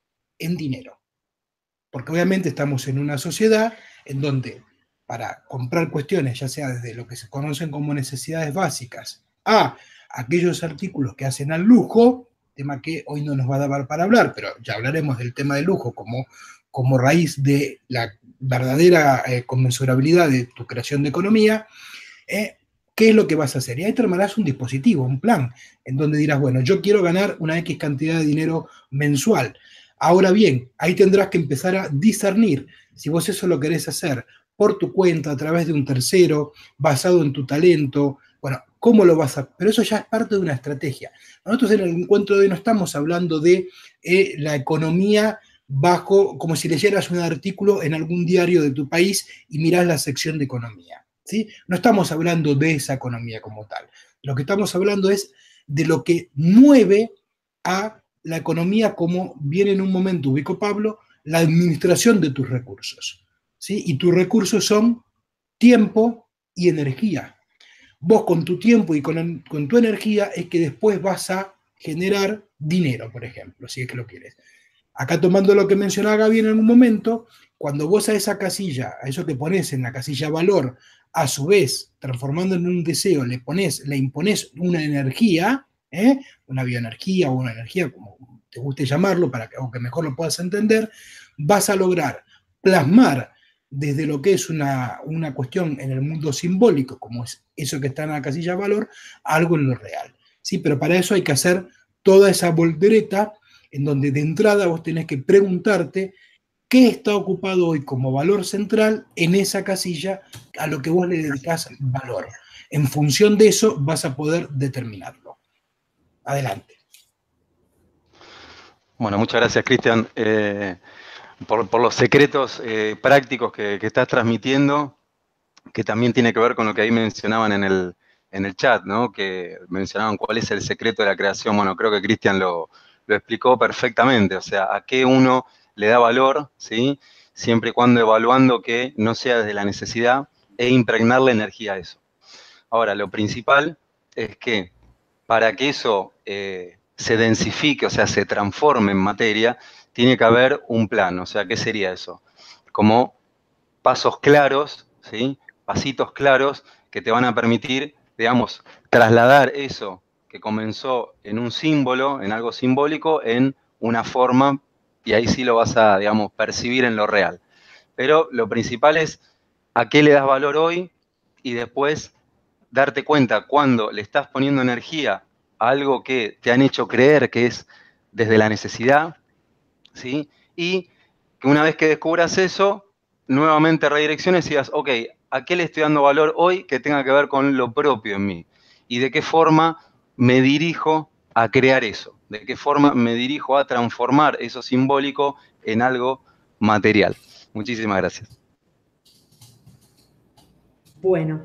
en dinero. Porque obviamente estamos en una sociedad en donde para comprar cuestiones, ya sea desde lo que se conocen como necesidades básicas a aquellos artículos que hacen al lujo, tema que hoy no nos va a dar para hablar, pero ya hablaremos del tema del lujo como raíz de la verdadera conmensurabilidad de tu creación de economía, ¿qué es lo que vas a hacer? Y ahí te armarás un dispositivo, un plan, en donde dirás, bueno, yo quiero ganar una X cantidad de dinero mensual. Ahora bien, ahí tendrás que empezar a discernir si vos eso lo querés hacer por tu cuenta, a través de un tercero, basado en tu talento. Bueno, ¿cómo lo vas a...? Pero eso ya es parte de una estrategia. Nosotros en el encuentro de hoy no estamos hablando de la economía bajo, como si leyeras un artículo en algún diario de tu país y mirás la sección de economía, ¿sí? No estamos hablando de esa economía como tal. Lo que estamos hablando es de lo que mueve a la economía, como viene en un momento, ubicó Pablo, la administración de tus recursos, ¿sí? Y tus recursos son tiempo y energía. Vos con tu tiempo y con tu energía es que después vas a generar dinero, por ejemplo, si es que lo quieres. Acá tomando lo que mencionaba Gaby en algún momento, cuando vos a esa casilla, a eso que pones en la casilla valor, a su vez, transformando en un deseo, le impones una energía, una bioenergía o una energía, como te guste llamarlo, para que mejor lo puedas entender, vas a lograr plasmar desde lo que es una cuestión en el mundo simbólico, como es eso que está en la casilla valor, algo en lo real. ¿Sí? Pero para eso hay que hacer toda esa voltereta en donde de entrada vos tenés que preguntarte qué está ocupado hoy como valor central en esa casilla a lo que vos le dedicás valor. En función de eso vas a poder determinarlo. Adelante.
Bueno, muchas gracias, Cristian, por los secretos prácticos que estás transmitiendo, que también tiene que ver con lo que ahí mencionaban en el chat, ¿no? Que mencionaban cuál es el secreto de la creación. Bueno, creo que Cristian lo explicó perfectamente, o sea, a qué uno le da valor, ¿sí? Siempre y cuando evaluando que no sea desde la necesidad e impregnar la energía a eso. Ahora, lo principal es que para que eso se densifique, o sea, se transforme en materia, tiene que haber un plan. O sea, ¿qué sería eso? Como pasos claros, ¿sí? Pasitos claros que te van a permitir, digamos, trasladar eso que comenzó en un símbolo, en algo simbólico, en una forma, y ahí sí lo vas a, digamos, percibir en lo real. Pero lo principal es a qué le das valor hoy y después darte cuenta cuando le estás poniendo energía a algo que te han hecho creer que es desde la necesidad, ¿sí? Y que una vez que descubras eso, nuevamente redirecciones y digas, ok, ¿a qué le estoy dando valor hoy que tenga que ver con lo propio en mí? ¿Y de qué forma me dirijo a crear eso? ¿De qué forma me dirijo a transformar eso simbólico en algo material? Muchísimas gracias.
Bueno,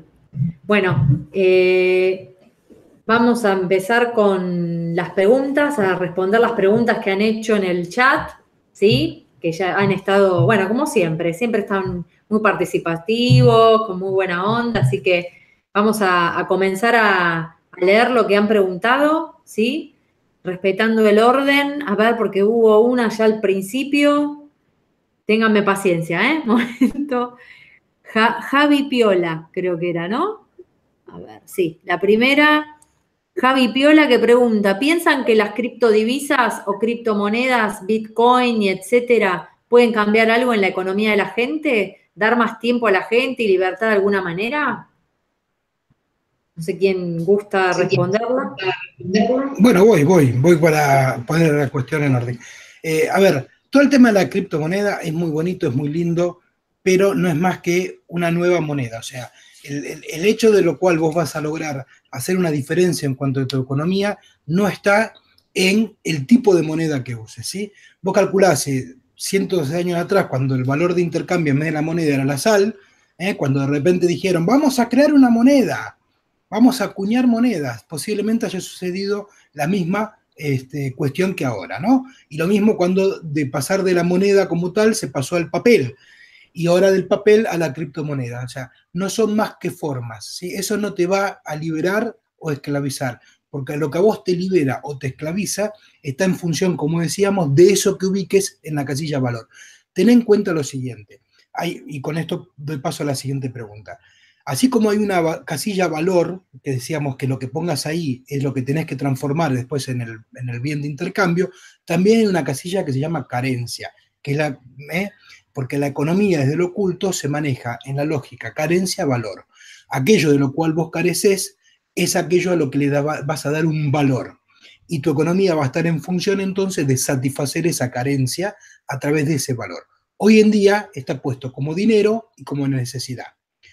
vamos a empezar con las preguntas, a responder las preguntas que han hecho en el chat, ¿sí? Que ya han estado, bueno, como siempre están muy participativos, con muy buena onda, así que vamos a comenzar a leer lo que han preguntado, ¿sí? Respetando el orden, a ver, porque hubo una ya al principio, ténganme paciencia, ¿eh? Momento. Javi Piola, creo que era, ¿no? A ver, sí, la primera, Javi Piola que pregunta, ¿piensan que las criptodivisas o criptomonedas, Bitcoin y etcétera, pueden cambiar algo en la economía de la gente? ¿Dar más tiempo a la gente y libertad de alguna manera? No sé quién gusta responderla.
Bueno, voy para poner la cuestión en orden. A ver, todo el tema de la criptomoneda es muy bonito, es muy lindo, pero no es más que una nueva moneda. O sea, el hecho de lo cual vos vas a lograr hacer una diferencia en cuanto a tu economía no está en el tipo de moneda que uses, ¿sí? Vos calculás hace cientos de años atrás, cuando el valor de intercambio en vez de la moneda era la sal, cuando de repente dijeron, vamos a crear una moneda, vamos a acuñar monedas, posiblemente haya sucedido la misma cuestión que ahora, ¿no? Y lo mismo cuando de pasar de la moneda como tal se pasó al papel, y ahora del papel a la criptomoneda. O sea, no son más que formas, ¿sí? Eso no te va a liberar o esclavizar, porque lo que a vos te libera o te esclaviza está en función, como decíamos, de eso que ubiques en la casilla valor. Ten en cuenta lo siguiente, y con esto doy paso a la siguiente pregunta. Así como hay una casilla valor, que decíamos que lo que pongas ahí es lo que tenés que transformar después en el bien de intercambio, también hay una casilla que se llama carencia, que es porque la economía desde lo oculto se maneja en la lógica carencia-valor. Aquello de lo cual vos careces es aquello a lo que vas a dar un valor. Y tu economía va a estar en función entonces de satisfacer esa carencia a través de ese valor. Hoy en día está puesto como dinero y como necesidad.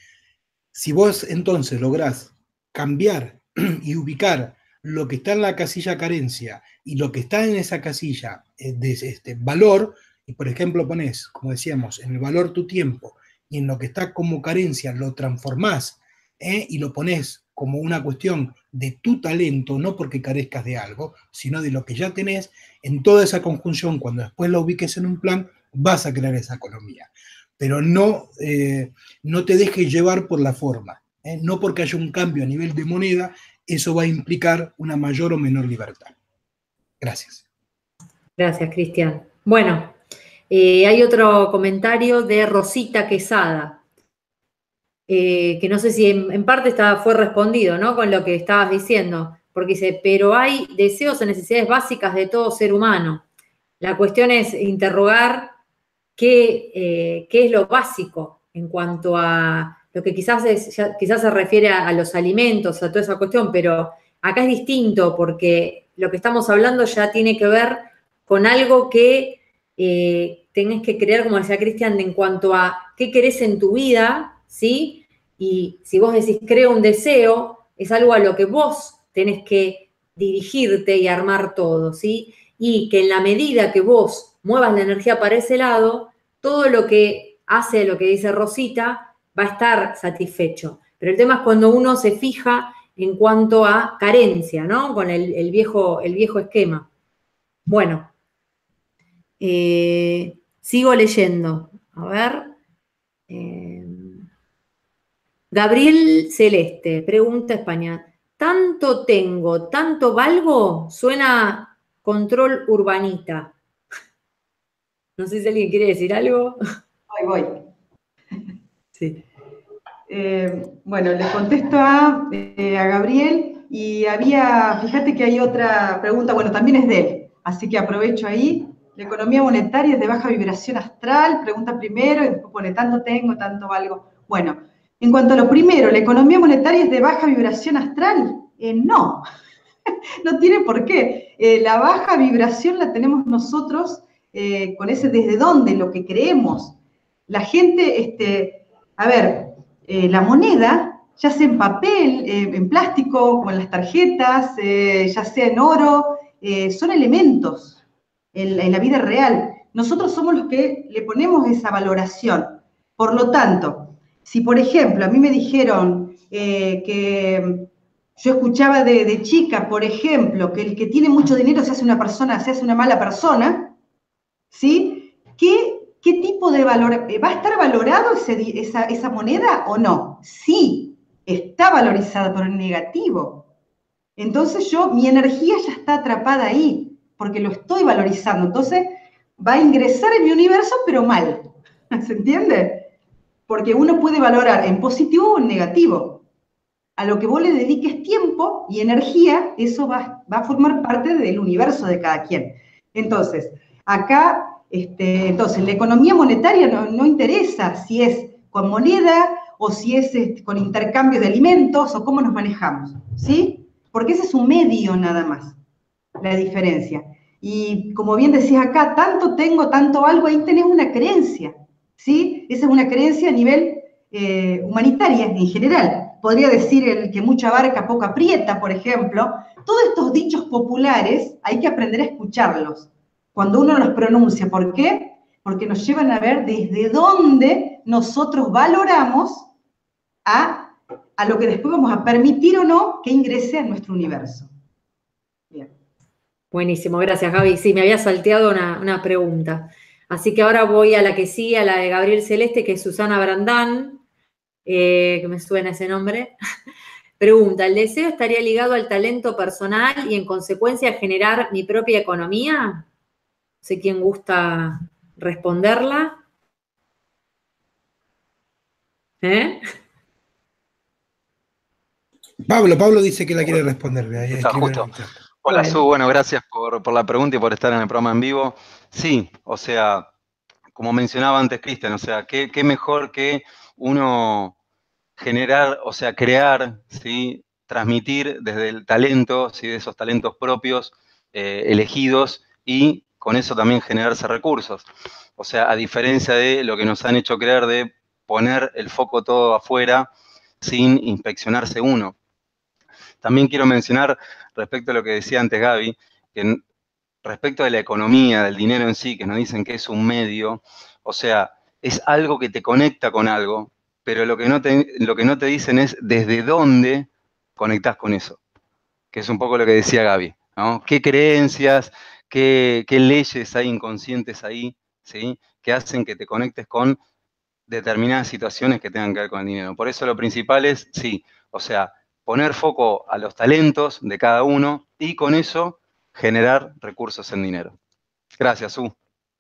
Si vos entonces lográs cambiar y ubicar lo que está en la casilla carencia y lo que está en esa casilla de valor, y por ejemplo pones, como decíamos, en el valor tu tiempo y en lo que está como carencia lo transformás y lo pones como una cuestión de tu talento, no porque carezcas de algo, sino de lo que ya tenés, en toda esa conjunción, cuando después lo ubiques en un plan, vas a crear esa economía. Pero no te dejes llevar por la forma. No porque haya un cambio a nivel de moneda, eso va a implicar una mayor o menor libertad. Gracias.
Gracias, Cristian. Bueno, hay otro comentario de Rosita Quesada, que no sé si en parte fue respondido, ¿no? Con lo que estabas diciendo, porque dice, pero hay deseos o necesidades básicas de todo ser humano. La cuestión es interrogar qué es lo básico en cuanto a lo que quizás se refiere a los alimentos, a toda esa cuestión, pero acá es distinto porque lo que estamos hablando ya tiene que ver con algo que tenés que creer, como decía Cristian, en cuanto a qué querés en tu vida, ¿sí? Y si vos decís creo un deseo, es algo a lo que vos tenés que dirigirte y armar todo, ¿sí? Y que en la medida que vos muevas la energía para ese lado, todo lo que hace lo que dice Rosita va a estar satisfecho. Pero el tema es cuando uno se fija en cuanto a carencia, ¿no? Con el viejo esquema. Bueno, sigo leyendo. A ver. Gabriel Celeste, pregunta España. ¿Tanto tengo, tanto valgo? Suena control urbanita. No sé si alguien quiere decir algo.
Voy.
Sí.
Bueno, le contesto a Gabriel y fíjate que hay otra pregunta, bueno, también es de él, así que aprovecho ahí. La economía monetaria es de baja vibración astral, pregunta primero y después pone tanto tengo, tanto valgo. Bueno, en cuanto a lo primero, ¿la economía monetaria es de baja vibración astral? No, no tiene por qué. La baja vibración la tenemos nosotros con ese desde dónde, lo que creemos. La gente, la moneda, ya sea en papel, en plástico, como en las tarjetas, ya sea en oro, son elementos en la vida real. Nosotros somos los que le ponemos esa valoración. Por lo tanto, si por ejemplo a mí me dijeron que yo escuchaba de chica, por ejemplo, que el que tiene mucho dinero se hace una mala persona, ¿sí? ¿Qué tipo de valor? ¿Va a estar valorado esa moneda o no? Sí, está valorizada por el negativo. Entonces mi energía ya está atrapada ahí, porque lo estoy valorizando. Entonces va a ingresar en mi universo, pero mal. ¿Se entiende? Porque uno puede valorar en positivo o en negativo. A lo que vos le dediques tiempo y energía, eso va a formar parte del universo de cada quien. Entonces, acá, la economía monetaria no interesa si es con moneda o si es con intercambio de alimentos o cómo nos manejamos, ¿sí? Porque ese es un medio nada más, la diferencia. Y como bien decías acá, tanto tengo, tanto algo, ahí tenés una creencia, ¿sí? Esa es una creencia a nivel humanitaria en general. Podría decir el que mucha abarca, poco aprieta, por ejemplo. Todos estos dichos populares hay que aprender a escucharlos cuando uno los pronuncia. ¿Por qué? Porque nos llevan a ver desde dónde nosotros valoramos a lo que después vamos a permitir o no que ingrese a nuestro universo. Bien.
Buenísimo, gracias Gaby. Sí, me había salteado una pregunta. Así que ahora voy a la que sigue, a la de Gabriel Celeste, que es Susana Brandán, que me suena ese nombre. Pregunta, ¿el deseo estaría ligado al talento personal y en consecuencia generar mi propia economía? No sé quién gusta responderla.
Pablo dice que la quiere responder.
Está justo. Hola, Su, bueno, gracias por la pregunta y por estar en el programa en vivo. Sí, o sea, como mencionaba antes Cristian, o sea, qué mejor que uno generar, o sea, crear, ¿sí? Transmitir desde el talento, ¿sí? De esos talentos propios, elegidos, y con eso también generarse recursos. O sea, a diferencia de lo que nos han hecho creer de poner el foco todo afuera sin inspeccionarse uno. También quiero mencionar, respecto a lo que decía antes Gaby, que respecto de la economía, del dinero en sí, que nos dicen que es un medio, o sea, es algo que te conecta con algo, pero lo que no te dicen es desde dónde conectás con eso, que es un poco lo que decía Gaby, ¿no? ¿Qué creencias, qué leyes hay inconscientes ahí, ¿sí? Que hacen que te conectes con determinadas situaciones que tengan que ver con el dinero? Por eso lo principal es, sí, o sea, poner foco a los talentos de cada uno y con eso generar recursos en dinero. Gracias, Su.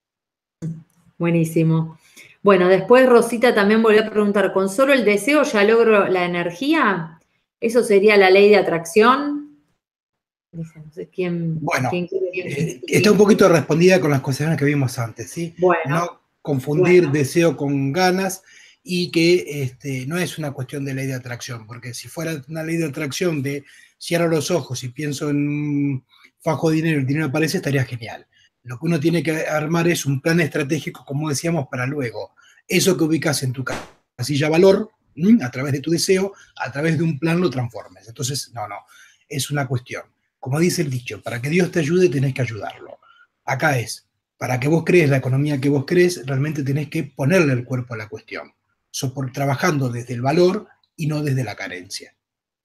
Buenísimo. Bueno, después Rosita también volvió a preguntar, ¿con solo el deseo ya logro la energía? ¿Eso sería la ley de atracción? No sé quién.
Bueno, está un poquito respondida con las cuestiones que vimos antes, ¿sí?
Bueno.
No confundir deseo con ganas y que no es una cuestión de ley de atracción, porque si fuera una ley de atracción de cierro los ojos y pienso en un fajo de dinero, el dinero aparece, estaría genial. Lo que uno tiene que armar es un plan estratégico, como decíamos, para luego. Eso que ubicas en tu casilla valor, a través de tu deseo, a través de un plan lo transformes. Entonces, no, es una cuestión. Como dice el dicho, para que Dios te ayude, tenés que ayudarlo. Acá es, para que vos crees la economía que vos crees, realmente tenés que ponerle el cuerpo a la cuestión. Trabajando desde el valor y no desde la carencia.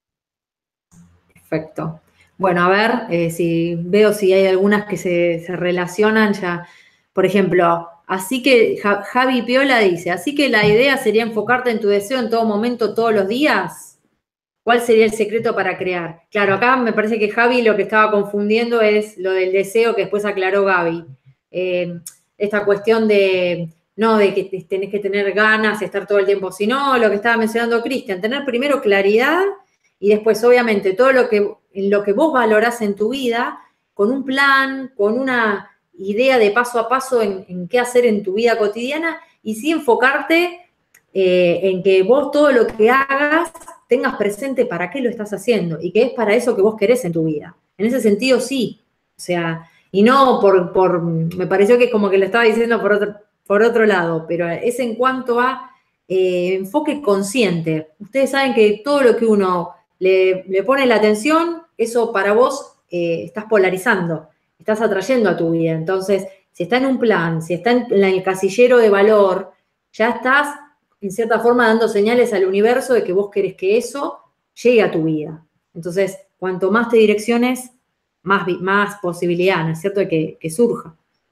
Perfecto. Bueno, a ver, si hay algunas que se relacionan ya. Por ejemplo, así que Javi Piola dice, ¿así que la idea sería enfocarte en tu deseo en todo momento, todos los días? ¿Cuál sería el secreto para crear? Claro, acá me parece que Javi lo que estaba confundiendo es lo del deseo que después aclaró Gaby. Esta cuestión de, no de que tenés que tener ganas, estar todo el tiempo, sino lo que estaba mencionando Cristian, tener primero claridad y después, obviamente, todo lo que vos valorás en tu vida, con un plan, con una idea de paso a paso en qué hacer en tu vida cotidiana y sí enfocarte en que vos todo lo que hagas tengas presente para qué lo estás haciendo y que es para eso que vos querés en tu vida. En ese sentido, sí. O sea, y no me pareció que como que lo estaba diciendo por otro lado, pero es en cuanto a enfoque consciente. Ustedes saben que todo lo que uno le pone la atención, eso para vos estás polarizando, estás atrayendo a tu vida. Entonces, si está en un plan, si está en el casillero de valor, ya estás en cierta forma dando señales al universo de que vos querés que eso llegue a tu vida. Entonces, cuanto más te direcciones, más posibilidad, ¿no es cierto?, de que surja.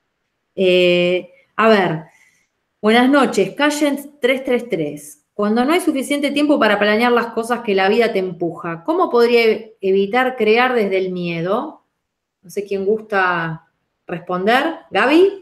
A ver, buenas noches, Cayen 333. Cuando no hay suficiente tiempo para planear las cosas que la vida te empuja, ¿cómo podría evitar crear desde el miedo? No sé quién gusta responder. ¿Gaby?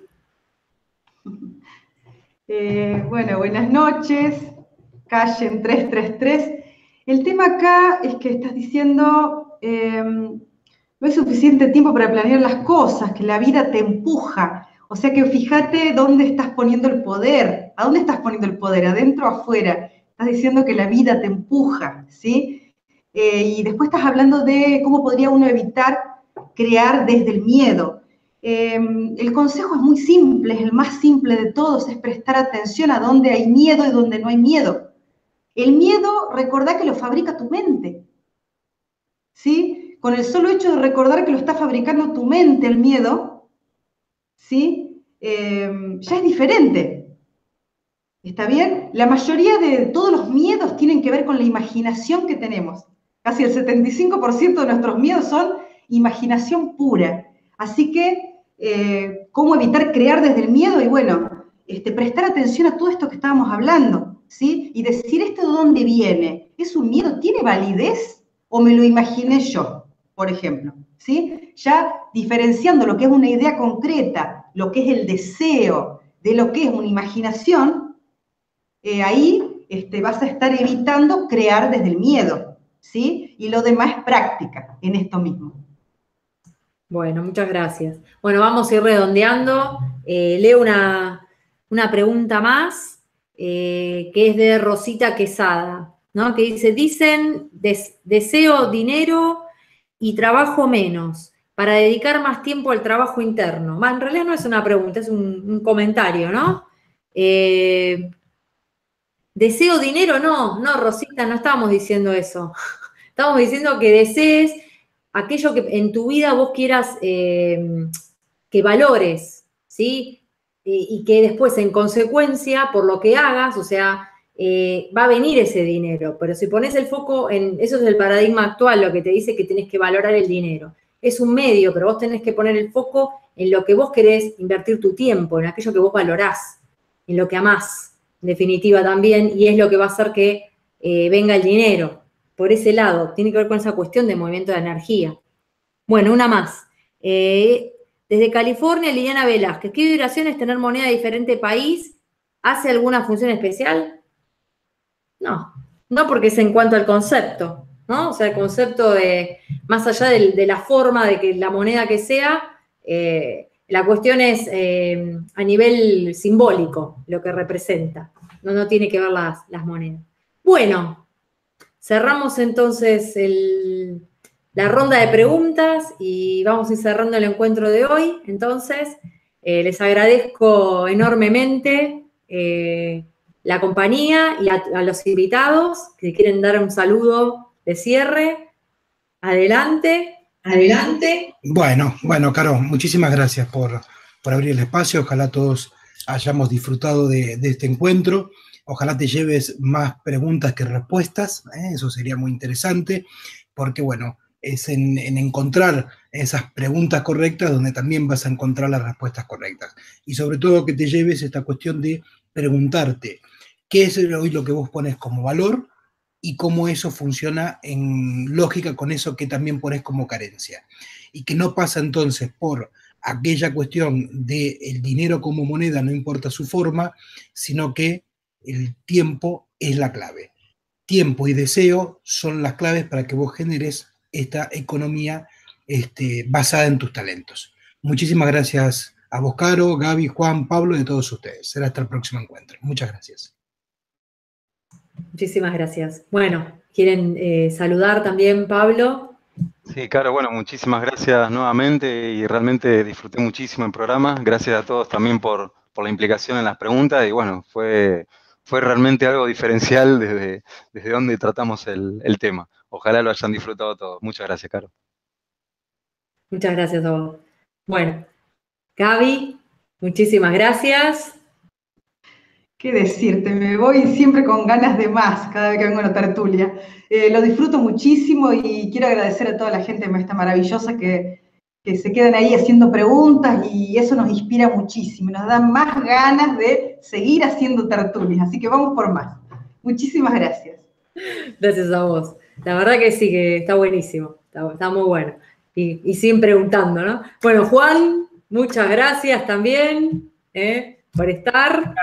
Bueno, buenas noches, Cayen 333. El tema acá es que estás diciendo, no hay suficiente tiempo para planear las cosas, que la vida te empuja. O sea que fíjate dónde estás poniendo el poder. ¿A dónde estás poniendo el poder? ¿Adentro o afuera? Estás diciendo que la vida te empuja, ¿sí? Y después estás hablando de cómo podría uno evitar crear desde el miedo. El consejo es muy simple, es el más simple de todos, es prestar atención a dónde hay miedo y dónde no hay miedo. El miedo, recordá que lo fabrica tu mente, ¿sí? Con el solo hecho de recordar que lo está fabricando tu mente, el miedo, ¿sí? Ya es diferente. ¿Está bien? La mayoría de todos los miedos tienen que ver con la imaginación que tenemos. Casi el 75% de nuestros miedos son imaginación pura. Así que, ¿cómo evitar crear desde el miedo? Y bueno, prestar atención a todo esto que estábamos hablando, ¿sí? Y decir, ¿esto de dónde viene? ¿Es un miedo? ¿Tiene validez? ¿O me lo imaginé yo, por ejemplo? ¿Sí? Ya diferenciando lo que es una idea concreta, lo que es el deseo, de lo que es una imaginación, ahí vas a estar evitando crear desde el miedo, ¿sí? Y lo demás es práctica en esto mismo.
Bueno, muchas gracias. Bueno, vamos a ir redondeando. Leo una pregunta más, que es de Rosita Quesada, ¿no? Que dicen, deseo dinero y trabajo menos para dedicar más tiempo al trabajo interno. En realidad no es una pregunta, es un comentario, ¿no? Deseo dinero, no, Rosita, no estábamos diciendo eso. Estamos diciendo que desees aquello que en tu vida vos quieras que valores, ¿sí? Y que después, en consecuencia, por lo que hagas, o sea, va a venir ese dinero. Pero si pones el foco en, eso es el paradigma actual, lo que te dice que tenés que valorar el dinero. Es un medio, pero vos tenés que poner el foco en lo que vos querés invertir tu tiempo, en aquello que vos valorás, en lo que amás, en definitiva también, y es lo que va a hacer que venga el dinero. Por ese lado, tiene que ver con esa cuestión de movimiento de energía. Bueno, una más. Desde California, Liliana Velázquez. ¿Qué vibración es tener moneda de diferente país? ¿Hace alguna función especial? No, porque es en cuanto al concepto, ¿no? O sea, el concepto de, más allá de la forma de que la moneda que sea, la cuestión es a nivel simbólico, lo que representa. No tiene que ver las monedas. Bueno, cerramos entonces la ronda de preguntas y vamos a ir cerrando el encuentro de hoy. Entonces, les agradezco enormemente la compañía y a los invitados que quieren dar un saludo de cierre. Adelante.
Bueno, Caro, muchísimas gracias por abrir el espacio. Ojalá todos hayamos disfrutado de este encuentro. Ojalá te lleves más preguntas que respuestas, eso sería muy interesante, porque bueno, es en encontrar esas preguntas correctas donde también vas a encontrar las respuestas correctas. Y sobre todo que te lleves esta cuestión de preguntarte, ¿qué es hoy lo que vos pones como valor? y cómo eso funciona en lógica con eso que también pones como carencia. Y que no pasa entonces por aquella cuestión del dinero como moneda, no importa su forma, sino que el tiempo es la clave. Tiempo y deseo son las claves para que vos generes esta economía basada en tus talentos. Muchísimas gracias a vos, Caro, Gaby, Juan, Pablo y a todos ustedes. Será hasta el próximo encuentro. Muchas gracias.
Muchísimas gracias. Bueno, ¿quieren saludar también, Pablo?
Sí, Caro, bueno, muchísimas gracias nuevamente y realmente disfruté muchísimo el programa. Gracias a todos también por la implicación en las preguntas y bueno, fue realmente algo diferencial desde donde tratamos el tema. Ojalá lo hayan disfrutado todos. Muchas gracias, Caro.
Muchas gracias a vos. Bueno, Gaby, muchísimas gracias.
¿Qué decirte? Me voy siempre con ganas de más cada vez que vengo a la tertulia. Lo disfruto muchísimo y quiero agradecer a toda la gente esta maravillosa que se quedan ahí haciendo preguntas y eso nos inspira muchísimo, nos da más ganas de seguir haciendo tertulias, así que vamos por más. Muchísimas gracias.
Gracias a vos. La verdad que sí, que está buenísimo, está muy bueno. Y siguen preguntando, ¿no? Bueno, Juan, muchas gracias también por estar.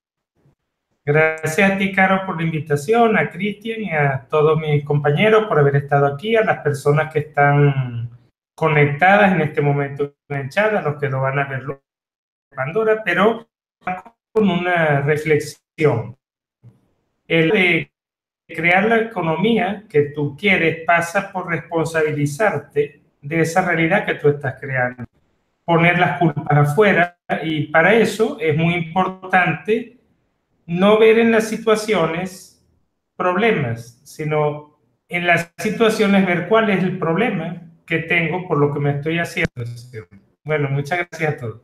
Gracias a ti, Caro, por la invitación, a Cristian y a todos mis compañeros por haber estado aquí, a las personas que están conectadas en este momento en el chat, a los que lo van a ver luego en Pandora, pero con una reflexión. El de crear la economía que tú quieres pasa por responsabilizarte de esa realidad que tú estás creando, poner las culpas afuera, y para eso es muy importante no ver en las situaciones problemas, sino en las situaciones ver cuál es el problema que tengo por lo que me estoy haciendo. Bueno, muchas gracias a todos.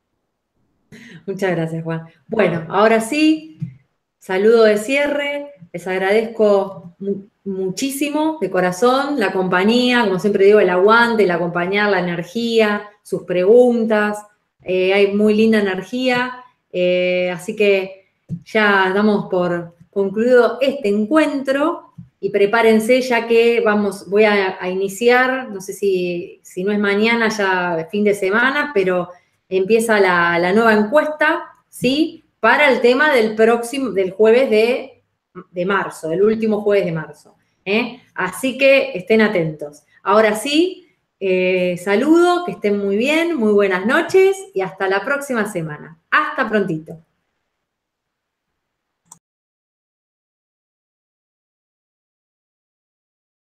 Muchas gracias, Juan. Bueno, ahora sí, saludo de cierre. Les agradezco muchísimo de corazón la compañía, como siempre digo, el aguante, el acompañar, la energía, sus preguntas. Hay muy linda energía, así que ya damos por concluido este encuentro y prepárense ya que voy a iniciar, no sé si no es mañana, ya fin de semana, pero empieza la nueva encuesta, ¿sí? Para el tema del jueves de marzo, el último jueves de marzo. Así que estén atentos. Ahora sí, saludo, que estén muy bien, muy buenas noches y hasta la próxima semana. Hasta prontito.